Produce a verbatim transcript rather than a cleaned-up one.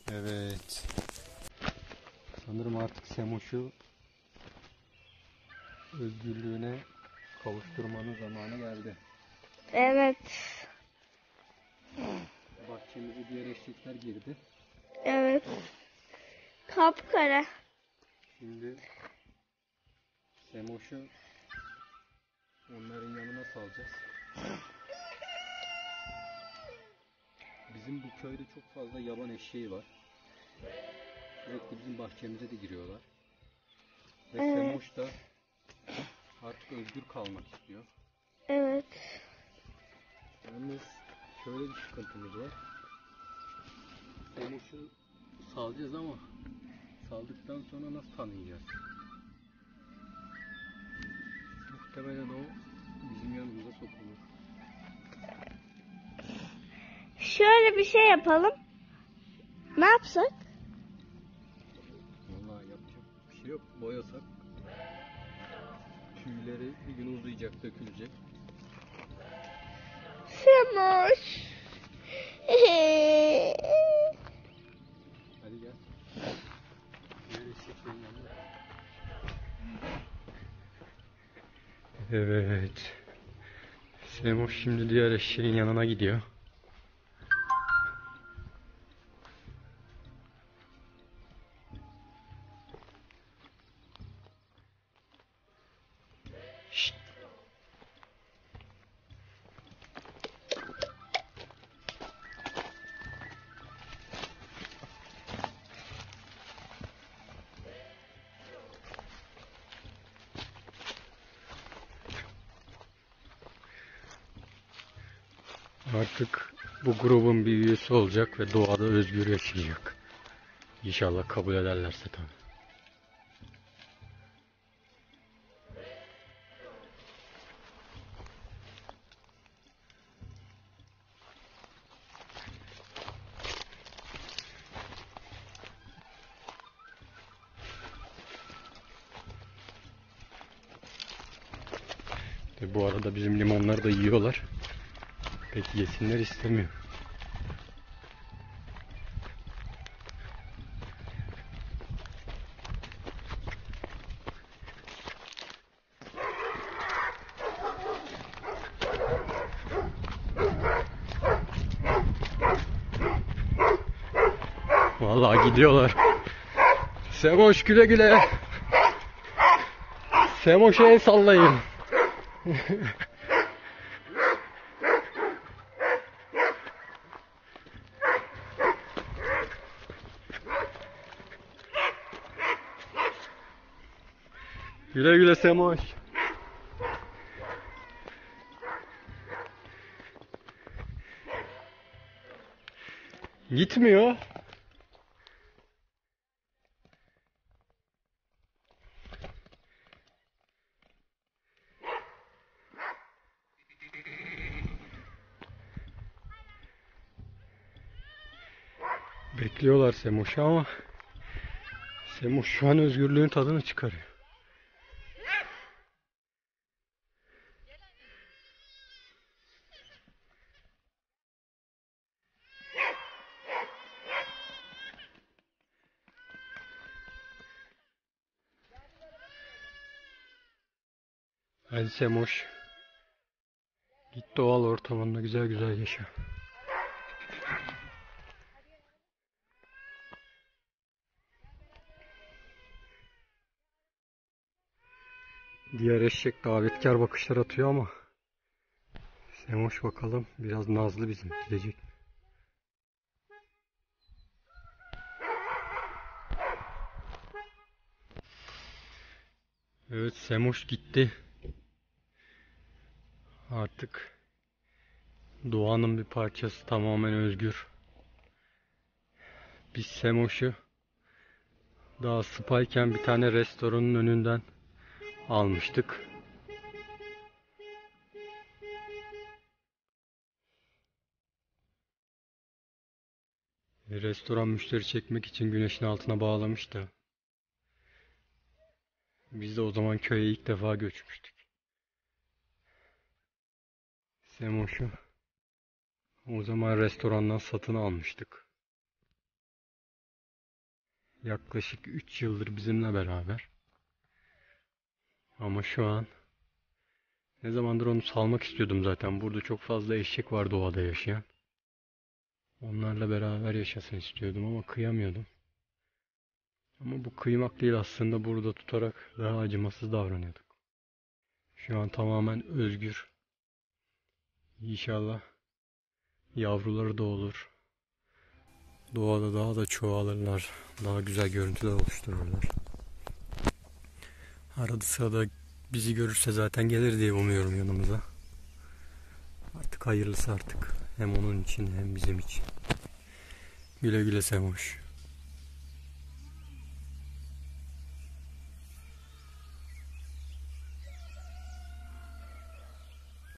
Evet. Sanırım artık Semoş'u özgürlüğüne kavuşturmanın zamanı geldi. Evet. Bahçemize diğer eşekler girdi. Evet. Kapkara. Şimdi Semoş'u onların yanına salacağız. Bizim bu köyde çok fazla yaban eşeği var. Sürekli bizim bahçemize de giriyorlar. Ve Evet. Semoş da artık özgür kalmak istiyor. Evet. Yalnız şöyle bir sıkıntımız var. Semoş'u salacağız ama saldıktan sonra nasıl tanıyacağız? Muhtemelen o bizim yanımıza sokulur. Şöyle bir şey yapalım. Ne yapsak? Vallahi yapacak bir şey yok. Boyasak tüyleri bir gün uzayacak, dökülecek. Semoş. Hadi gel. Diğer eşeklerin yanına. Evet. Semoş şimdi diğer eşeğin yanına gidiyor. Şşt. Artık bu grubun bir üyesi olacak ve doğada özgür yaşayacak. İnşallah kabul ederlerse tabii. Ve bu arada bizim limonları da yiyorlar. Pek yesinler istemiyor. Vallahi gidiyorlar. Semoş güle güle. Semoş'a el sallayın. Güle güle Semoş. Gitmiyor. Bekliyorlar Semoş'u ama Semoş şu an özgürlüğün tadını çıkarıyor. Hadi Semoş. Git doğal ortamında güzel güzel yaşa. Diğer eşek davetkar bakışlar atıyor ama Semoş bakalım biraz nazlı bizim gidecek. Evet Semoş gitti. Artık doğanın bir parçası, tamamen özgür. Biz Semoş'u daha sıpayken bir tane restoranın önünden almıştık. Restoran müşteri çekmek için güneşin altına bağlamıştı. Biz de o zaman köye ilk defa göçmüştük. Semoş'u o zaman restorandan satın almıştık. yaklaşık üç yıldır bizimle beraber. Ama şu an ne zamandır onu salmak istiyordum zaten. Burada çok fazla eşek var doğada yaşayan. Onlarla beraber yaşasın istiyordum ama kıyamıyordum. Ama bu kıymak değil, aslında burada tutarak daha acımasız davranıyorduk. Şu an tamamen özgür. İnşallah yavruları da olur. Doğada daha da çoğalırlar. Daha güzel görüntüler oluştururlar. Arada sırada bizi görürse zaten gelir diye umuyorum yanımıza. Artık hayırlısı artık. Hem onun için hem bizim için. Güle güle Semoş.